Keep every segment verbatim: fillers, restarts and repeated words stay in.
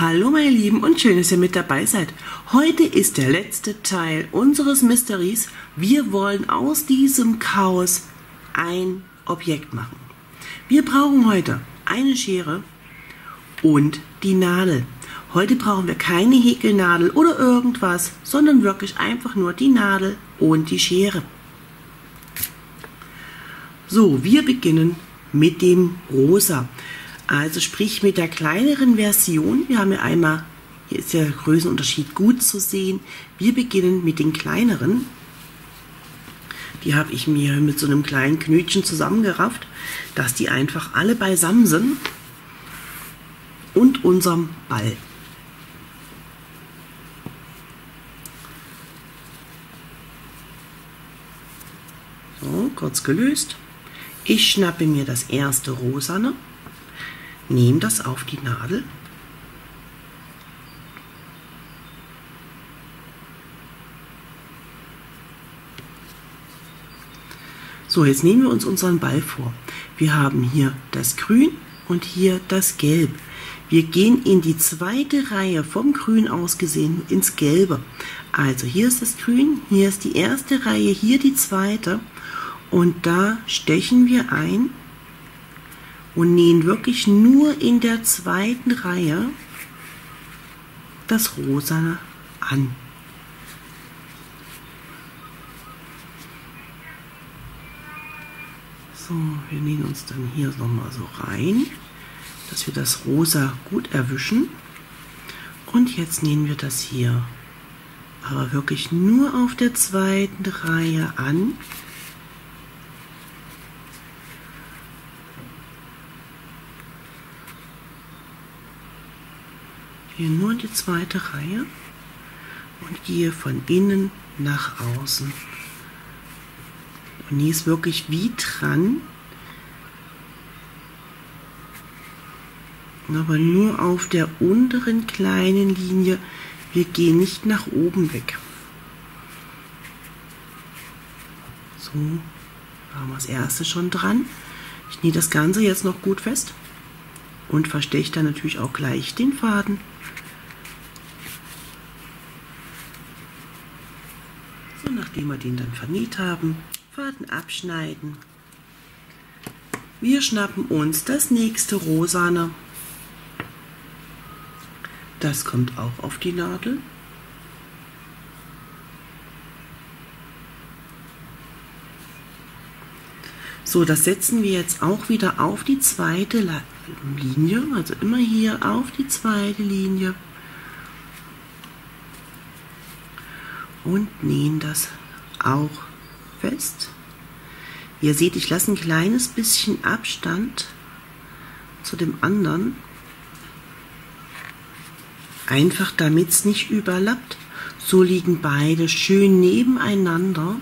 Hallo meine Lieben und schön, dass ihr mit dabei seid. Heute ist der letzte Teil unseres Mysteries. Wir wollen aus diesem Chaos ein Objekt machen. Wir brauchen heute eine Schere und die Nadel. Heute brauchen wir keine Häkelnadel oder irgendwas, sondern wirklich einfach nur die Nadel und die Schere. So, wir beginnen mit dem Rosa. Also sprich mit der kleineren Version. Wir haben ja einmal, hier ist der Größenunterschied gut zu sehen. Wir beginnen mit den kleineren. Die habe ich mir mit so einem kleinen Knötchen zusammengerafft, dass die einfach alle beisammen sind. Und unserem Ball. So, kurz gelöst. Ich schnappe mir das erste Rosane. Nehme das auf die Nadel. So, jetzt nehmen wir uns unseren Ball vor. Wir haben hier das Grün und hier das Gelb. Wir gehen in die zweite Reihe vom Grün aus gesehen ins Gelbe. Also hier ist das Grün, hier ist die erste Reihe, hier die zweite. Und da stechen wir ein und nähen wirklich nur in der zweiten Reihe das Rosa an. So, wir nähen uns dann hier nochmal so rein, dass wir das Rosa gut erwischen. Und jetzt nähen wir das hier aber wirklich nur auf der zweiten Reihe an. Gehe nur in die zweite Reihe und gehe von innen nach außen. Und nähe es wirklich wie dran, aber nur auf der unteren kleinen Linie. Wir gehen nicht nach oben weg. So, haben wir das erste schon dran. Ich nähe das Ganze jetzt noch gut fest und versteche dann natürlich auch gleich den Faden. So, nachdem wir den dann vernäht haben, Faden abschneiden. Wir schnappen uns das nächste Rosane. Das kommt auch auf die Nadel. So, das setzen wir jetzt auch wieder auf die zweite Linie, also immer hier auf die zweite Linie und nähen das auch fest. Ihr seht, ich lasse ein kleines bisschen Abstand zu dem anderen. Einfach damit es nicht überlappt. So liegen beide schön nebeneinander.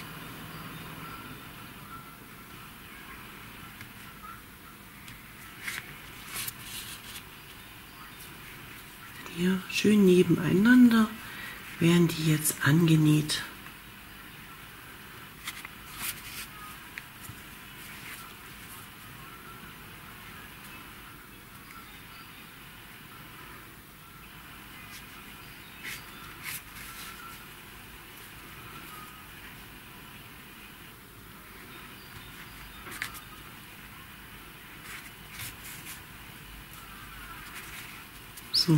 Hier schön nebeneinander werden die jetzt angenäht. So.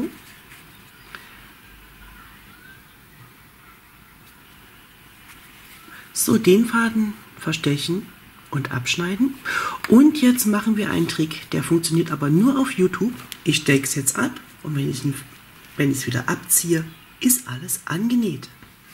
So, den Faden verstechen und abschneiden. Und jetzt machen wir einen Trick, der funktioniert aber nur auf YouTube. Ich stecke es jetzt ab und wenn ich wenn ich es wieder abziehe, ist alles angenäht.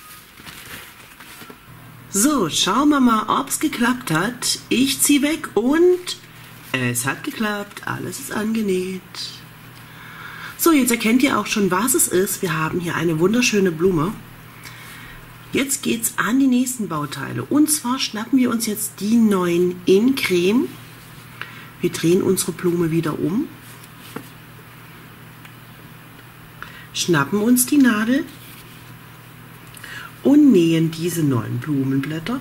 So, schauen wir mal, ob es geklappt hat. Ich ziehe weg und es hat geklappt. Alles ist angenäht. So, jetzt erkennt ihr auch schon, was es ist. Wir haben hier eine wunderschöne Blume. Jetzt geht es an die nächsten Bauteile. Und zwar schnappen wir uns jetzt die neuen in Creme. Wir drehen unsere Blume wieder um. Schnappen uns die Nadel und nähen diese neuen Blumenblätter.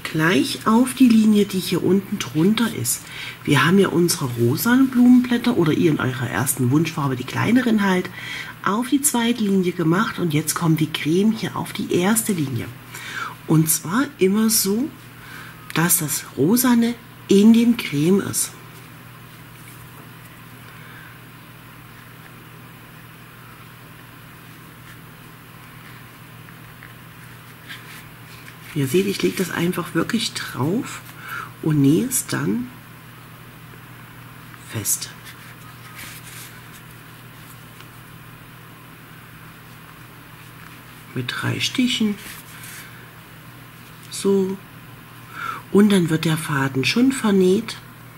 gleich auf die Linie, die hier unten drunter ist. Wir haben ja unsere rosanen Blumenblätter oder ihr in eurer ersten Wunschfarbe, die kleineren halt, auf die zweite Linie gemacht und jetzt kommt die Creme hier auf die erste Linie. Und zwar immer so, dass das Rosane in dem Creme ist. Ihr seht, ich lege das einfach wirklich drauf und nähe es dann fest. Mit drei Stichen. So. Und dann wird der Faden schon vernäht.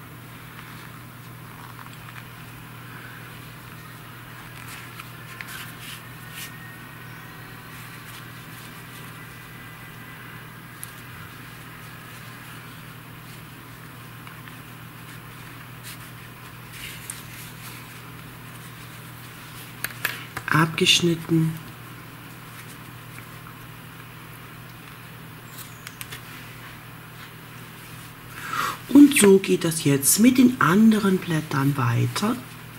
Abgeschnitten. Und so geht das jetzt mit den anderen Blättern weiter.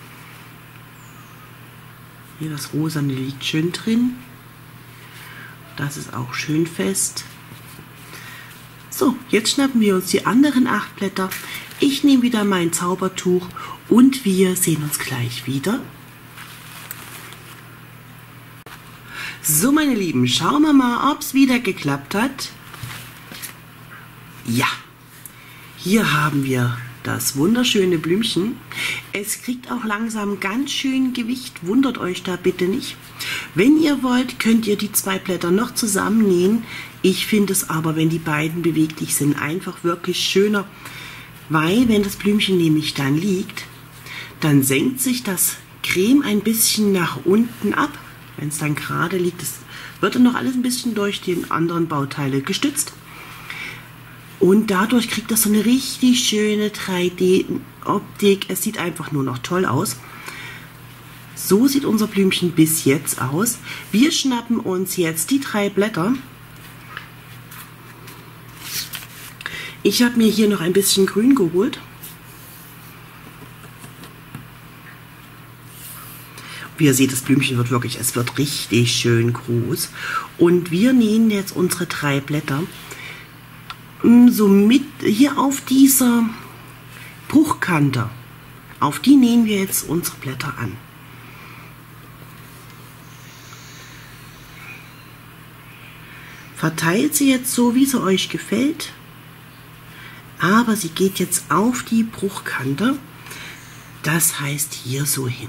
Hier das Rosane liegt schön drin. Das ist auch schön fest. So, jetzt schnappen wir uns die anderen acht Blätter. Ich nehme wieder mein Zaubertuch und wir sehen uns gleich wieder. So, meine Lieben, schauen wir mal, ob es wieder geklappt hat. Ja, hier haben wir das wunderschöne Blümchen. Es kriegt auch langsam ganz schön Gewicht, wundert euch da bitte nicht. Wenn ihr wollt, könnt ihr die zwei Blätter noch zusammennähen. Ich finde es aber, wenn die beiden beweglich sind, einfach wirklich schöner, weil wenn das Blümchen nämlich dann liegt, dann senkt sich das Creme ein bisschen nach unten ab. Wenn es dann gerade liegt, das wird dann noch alles ein bisschen durch die anderen Bauteile gestützt. Und dadurch kriegt das so eine richtig schöne drei D-Optik. Es sieht einfach nur noch toll aus. So sieht unser Blümchen bis jetzt aus. Wir schnappen uns jetzt die drei Blätter. Ich habe mir hier noch ein bisschen Grün geholt. Wie ihr seht, das Blümchen wird wirklich, es wird richtig schön groß. Und wir nähen jetzt unsere drei Blätter so mit hier auf dieser Bruchkante. Auf die nähen wir jetzt unsere Blätter an. Verteilt sie jetzt so, wie sie euch gefällt. Aber sie geht jetzt auf die Bruchkante. Das heißt hier so hin.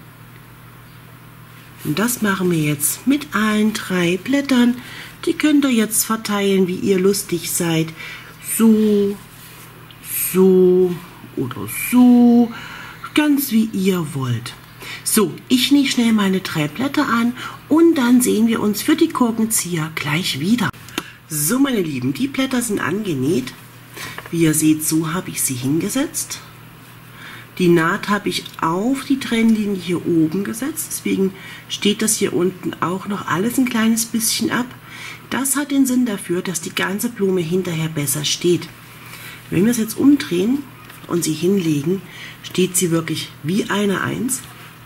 Und das machen wir jetzt mit allen drei Blättern. Die könnt ihr jetzt verteilen, wie ihr lustig seid. So, so oder so. Ganz wie ihr wollt. So, ich nähe schnell meine drei Blätter an und dann sehen wir uns für die Korkenzieher gleich wieder. So, meine Lieben, die Blätter sind angenäht. Wie ihr seht, so habe ich sie hingesetzt. Die Naht habe ich auf die Trennlinie hier oben gesetzt, deswegen steht das hier unten auch noch alles ein kleines bisschen ab. Das hat den Sinn dafür, dass die ganze Blume hinterher besser steht. Wenn wir es jetzt umdrehen und sie hinlegen, steht sie wirklich wie eine Eins.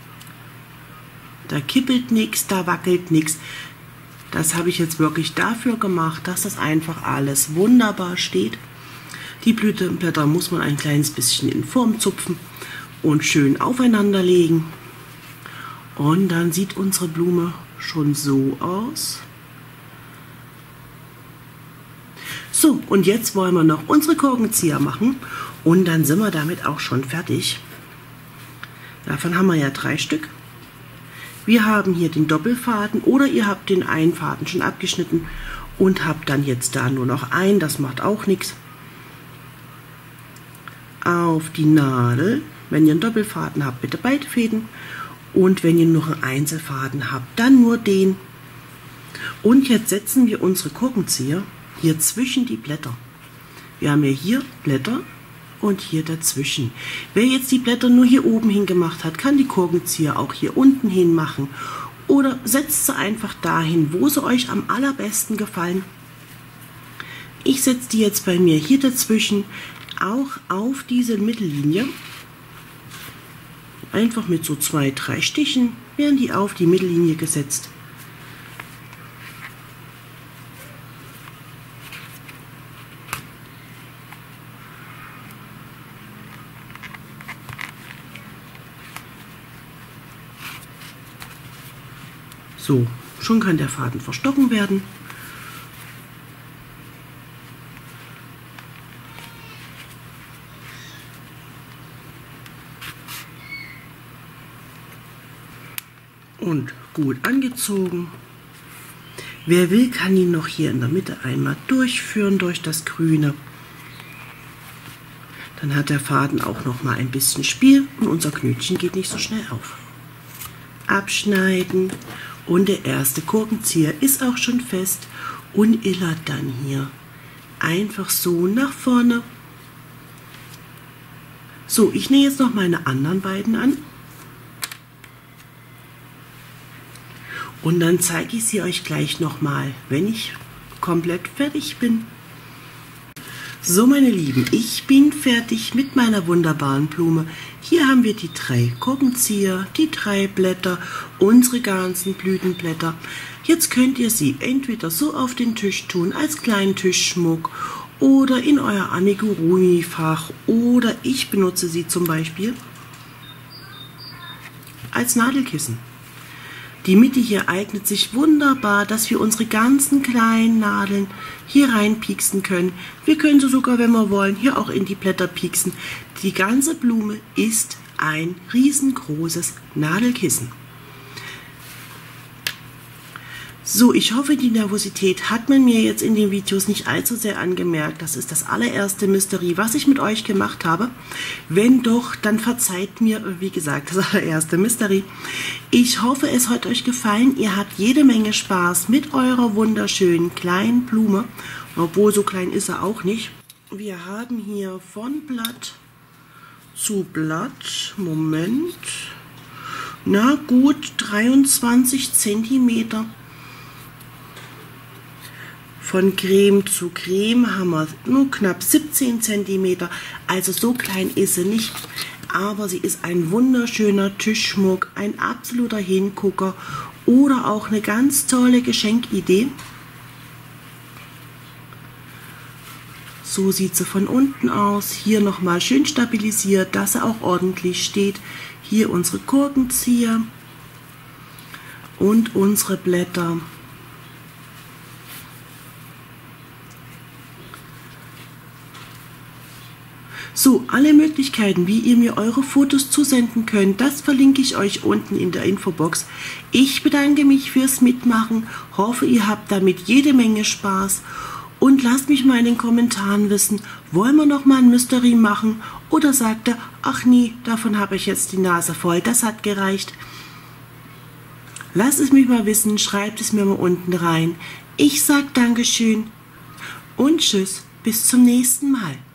Da kippelt nichts, da wackelt nichts. Das habe ich jetzt wirklich dafür gemacht, dass das einfach alles wunderbar steht. Die Blütenblätter muss man ein kleines bisschen in Form zupfen und schön aufeinander legen. Und dann sieht unsere Blume schon so aus. So, und jetzt wollen wir noch unsere Korkenzieher machen und dann sind wir damit auch schon fertig. Davon haben wir ja drei Stück. Wir haben hier den Doppelfaden oder ihr habt den einen Faden schon abgeschnitten und habt dann jetzt da nur noch einen, das macht auch nichts. Auf die Nadel, wenn ihr einen Doppelfaden habt, bitte beide Fäden und wenn ihr noch einen Einzelfaden habt, dann nur den. Und jetzt setzen wir unsere Korkenzieher hier zwischen die Blätter. Wir haben ja hier Blätter und hier dazwischen. Wer jetzt die Blätter nur hier oben hin gemacht hat, kann die Korkenzieher auch hier unten hin machen oder setzt sie einfach dahin, wo sie euch am allerbesten gefallen. Ich setze die jetzt bei mir hier dazwischen auch auf diese Mittellinie. Einfach mit so zwei, drei Stichen werden die auf die Mittellinie gesetzt. So, schon kann der Faden verstocken werden. Und gut angezogen. Wer will, kann ihn noch hier in der Mitte einmal durchführen durch das Grüne. Dann hat der Faden auch noch mal ein bisschen Spiel und unser Knötchen geht nicht so schnell auf. Abschneiden und der erste Korkenzieher ist auch schon fest und illert dann hier einfach so nach vorne. So, ich nähe jetzt noch meine anderen beiden an. Und dann zeige ich sie euch gleich nochmal, wenn ich komplett fertig bin. So meine Lieben, ich bin fertig mit meiner wunderbaren Blume. Hier haben wir die drei Korkenzieher, die drei Blätter, unsere ganzen Blütenblätter. Jetzt könnt ihr sie entweder so auf den Tisch tun als kleinen Tischschmuck oder in euer Amigurumi-Fach oder ich benutze sie zum Beispiel als Nadelkissen. Die Mitte hier eignet sich wunderbar, dass wir unsere ganzen kleinen Nadeln hier reinpieksen können. Wir können sie sogar, wenn wir wollen, hier auch in die Blätter pieksen. Die ganze Blume ist ein riesengroßes Nadelkissen. So, ich hoffe, die Nervosität hat man mir jetzt in den Videos nicht allzu sehr angemerkt. Das ist das allererste Mystery, was ich mit euch gemacht habe. Wenn doch, dann verzeiht mir, wie gesagt, das allererste Mystery. Ich hoffe, es hat euch gefallen. Ihr habt jede Menge Spaß mit eurer wunderschönen kleinen Blume. Obwohl, so klein ist er auch nicht. Wir haben hier von Blatt zu Blatt, Moment, na gut, dreiundzwanzig Zentimeter. Von Creme zu Creme haben wir nur knapp siebzehn Zentimeter, also so klein ist sie nicht, aber sie ist ein wunderschöner Tischschmuck, ein absoluter Hingucker oder auch eine ganz tolle Geschenkidee. So sieht sie von unten aus, hier nochmal schön stabilisiert, dass sie auch ordentlich steht. Hier unsere Korkenzieher und unsere Blätter. So, alle Möglichkeiten, wie ihr mir eure Fotos zusenden könnt, das verlinke ich euch unten in der Infobox. Ich bedanke mich fürs Mitmachen, hoffe, ihr habt damit jede Menge Spaß und lasst mich mal in den Kommentaren wissen, wollen wir noch mal ein Mystery machen oder sagt ihr, ach nee, davon habe ich jetzt die Nase voll, das hat gereicht. Lasst es mich mal wissen, schreibt es mir mal unten rein. Ich sage Dankeschön und tschüss, bis zum nächsten Mal.